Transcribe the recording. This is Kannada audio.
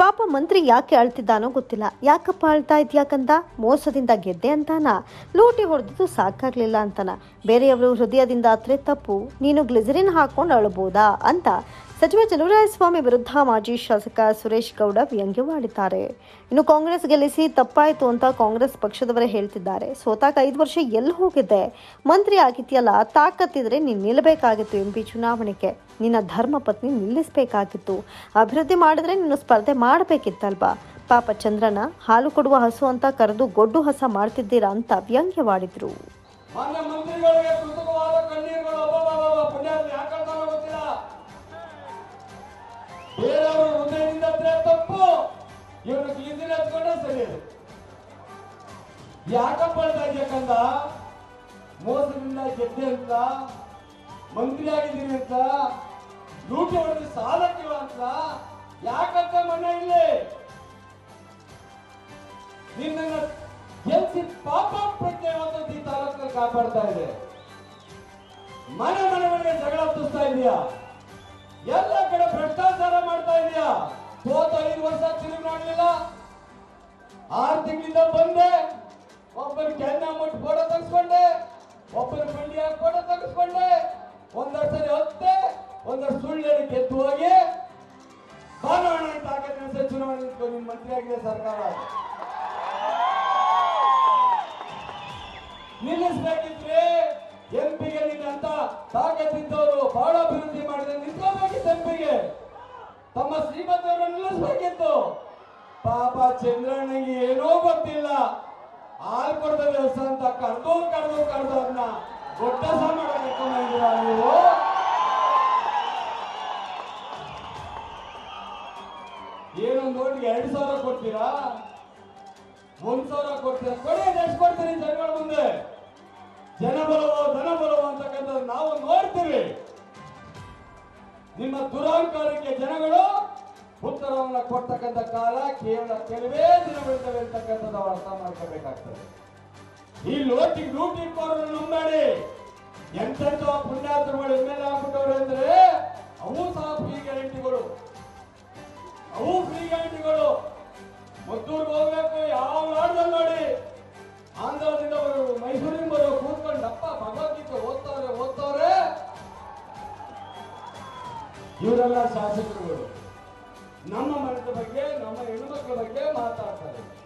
ಪಾಪ ಮಂತ್ರಿ ಯಾಕೆ ಅಳ್ತಿದ್ದಾನೋ ಗೊತ್ತಿಲ್ಲ. ಯಾಕಪ್ಪ ಅಳ್ತಾ ಇದ್ಯಾಕಂತ? ಮೋಸದಿಂದ ಗೆದ್ದೆ ಅಂತಾನ? ಲೂಟಿ ಹೊಡೆದಿದ್ದು ಸಾಕಾಗ್ಲಿಲ್ಲ ಅಂತಾನ? ಬೇರೆಯವರು ಹೃದಯದಿಂದ ಅತ್ರೆ ತಪ್ಪು, ನೀನು ಗ್ಲಿಸರಿನ್ ಹಾಕೊಂಡು ಅಳಬಹುದಾ ಅಂತ ಸಚಿವ ಚಲುವರಾಯಸ್ವಾಮಿ ವಿರುದ್ಧ ಮಾಜಿ ಶಾಸಕ ಸುರೇಶ್ ಗೌಡ ವ್ಯಂಗ್ಯವಾಡಿದ್ದಾರೆ. ಇನ್ನು ಕಾಂಗ್ರೆಸ್ ಗೆಲ್ಲಿಸಿ ತಪ್ಪಾಯಿತು ಅಂತ ಕಾಂಗ್ರೆಸ್ ಪಕ್ಷದವರೇ ಹೇಳ್ತಿದ್ದಾರೆ. ಸೋತಾಗ 5 ವರ್ಷ ಎಲ್ಲಿ ಹೋಗಿದ್ದೆ? ಮಂತ್ರಿ ಆಗಿದ್ಯಲ್ಲ, ತಾಕತ್ತಿದ್ರೆ ನೀನು ನಿಲ್ಲಬೇಕಾಗಿತ್ತು. MP ಚುನಾವಣೆಗೆ ನಿನ್ನ ಧರ್ಮ ಪತ್ನಿ ನಿಲ್ಲಿಸಬೇಕಾಗಿತ್ತು. ಅಭಿವೃದ್ಧಿ ಮಾಡಿದ್ರೆ ನೀನು ಸ್ಪರ್ಧೆ ಮಾಡಬೇಕಿತ್ತಲ್ವಾ? ಪಾಪ ಚಂದ್ರನ ಹಾಲು ಕೊಡುವ ಹಸು ಅಂತ ಕರೆದು ಗೊಡ್ಡು ಹಸ ಮಾಡ್ತಿದ್ದೀರಾ ಅಂತ ವ್ಯಂಗ್ಯವಾಡಿದ್ರು. ಬೇರೆಯವರು ಹೃದಯದಿಂದ ತಪ್ಪು, ಇವರು ಗ್ಲಿಸರಿನ್ ಹಚ್ಕೊಂಡ್ರೆ ಸರಿ. ಯಾಕಪ್ಪ ಯಾಕಂದ ಮೋಸದಿಂದ ಗೆದ್ದೆ ಅಂತ, ಮಂತ್ರಿ ಆಗಿದ್ದೀನಿ ಅಂತ, ಲೂಟಿ ಹೊಡೆದು ಸಾಲಕ್ಕಿಲ್ಲ ಅಂತ ಯಾಕಂತ ಮನೆ ಇಲ್ಲಿ ನಿನ್ನ ಗೆಲ್ಸಿ ಪಾಪ ಪ್ರಜ್ಞೆ ಈ ತಾಲೂಕಲ್ಲಿ ಕಾಪಾಡ್ತಾ ಇದೆ. ಮನೆ ಮನೆಗಳಿಗೆ ಜಗಳ ಹತ್ತಿಸ್ತಾ ಇದೆಯಾ? ಎಲ್ಲ ಕಡೆ ಭ್ರಷ್ಟಾಚಾರ ಮಾಡ್ತಾ ಇದೆಯಾ? ಸೋತ 5 ವರ್ಷ ತಿರುಗಿ ನೋಡ್ಲಿಲ್ಲ. 6 ತಿಂಗಳಿಂದ ಬಂದೆ, ಒಬ್ಬರು ಕೆನ್ನ ಮುಟ್ಟು ಫೋಟೋ ತೆಗೆಸ್ಕೊಂಡೆ, ಒಬ್ಬರು ಮಂಡ್ಯ ಫೋಟೋ ತೆಗೆಸ್ಕೊಂಡೆ, ಒಂದಷ್ಟು ಸರಿ ಹೊತ್ತೆ, ಒಂದಷ್ಟು ಸುಳ್ಳು ಗೆದ್ದು ಹೋಗಿ ಕಾನೂನು ಅಂತ ಆಗತ್ತೆ. ಚುನಾವಣೆ ನಿನ್ ಮಂತ್ರಿ ಆಗಿದೆ ಸರ್ಕಾರ. ನಿಲ್ಲಿಸ್ಬೇಕಿದ್ರೆ MP-ಗೆ ನಿನ್ನಂತ ತಾಕತ್ತಿದ್ದವರು ಬಹಳ ಅಭಿವೃದ್ಧಿ ಮಾಡಿದ್ರೆ ನಿಂತ್ಕೋಬೇಕಿತ್ತು. MP-ಗೆ ತಮ್ಮ ಶ್ರೀಮಂತರನ್ನು ನಿಲ್ಲಿಸ್ಬೇಕಿತ್ತು. ಪಾಪ ಚಂದ್ರಣ್ಣಗೆ ಏನೋ ಗೊತ್ತಿಲ್ಲ, ಹಾಲು ಕೊಡ್ದ ವ್ಯವಸ್ಥೆ ಅಂತ ಕಡ್ದು ಅದನ್ನ ಒಟ್ಟಸ ಮಾಡಬೇಕು. ನೀವು ಏನು ನೋಡಿ 2,000 ಕೊಡ್ತೀರಾ, 1,000 ಕೊಡ್ತೀರಾ? ಕೊಡಿ, ಎಷ್ಟು ಕೊಡ್ತೀರಿ ಜನಗಳ ಮುಂದೆ? ಜನ ಬಲವೋ ಧನ ಬಲವೋ ಅಂತಕ್ಕಂಥದ್ದು ನಾವು ನೋಡ್ತೀವಿ. ನಿಮ್ಮ ದುರಹಂಕಾರಕ್ಕೆ ಜನಗಳು ಉತ್ತರವನ್ನು ಕೊಡ್ತಕ್ಕಂಥ ಕಾಲ ಕೇವಲ ಕೆಲವೇ ದಿನಗಳಿರ್ತವೆ ಅಂತಕ್ಕಂಥದ್ದು ನಾವು ಅರ್ಥ ಮಾಡ್ಕೋಬೇಕಾಗ್ತದೆ. ಈ ಲೂಟಿ ಕೋರನ್ನು ನಂಬೇಡಿ. ಎಂತೆಂಥ ಪುಣ್ಯಾತ್ಮಗಳು MLA ಆಗ್ಬಿಟ್ಟವ್ರೆ ಅಂದ್ರೆ ಅವು ಸಹ ಫ್ರೀ ಗ್ಯಾರಂಟಿಗಳು. ಮದ್ದೂರ್ಗೆ ಹೋಗ್ಬೇಕು, ಯಾವ ನಾಡದಲ್ಲಿ ನೋಡಿ, ಆಂಧ್ರದಿಂದ ಬರೋರು, ಮೈಸೂರಿಂದ ಬರೋ ಕೂತ್ಕೊಂಡು ಅಪ್ಪ ಭಗವದ್ಗೀತೆ ಓದ್ತವ್ರೆ. ಇವರೆಲ್ಲ ಶಾಸಕರುಗಳು ನಮ್ಮ ಮನದ ಬಗ್ಗೆ, ನಮ್ಮ ಹೆಣ್ಣುಮಕ್ಕಳ ಬಗ್ಗೆ ಮಾತಾಡ್ತಾರೆ.